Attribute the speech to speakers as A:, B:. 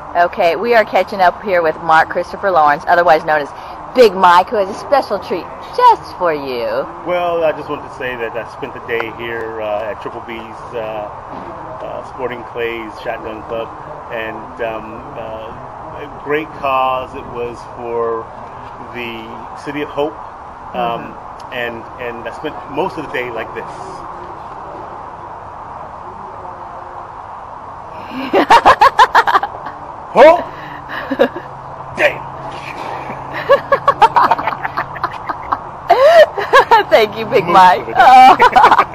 A: Okay, we are catching up here with Mark Christopher Lawrence, otherwise known as Big Mike, who has a special treat just for you.
B: Well, I just wanted to say that I spent the day here at Triple B's Sporting Clays Shotgun Club, and a great cause. It was for the City of Hope, and I spent most of the day like this. Hope! Damn!
A: Thank you, Big Mike.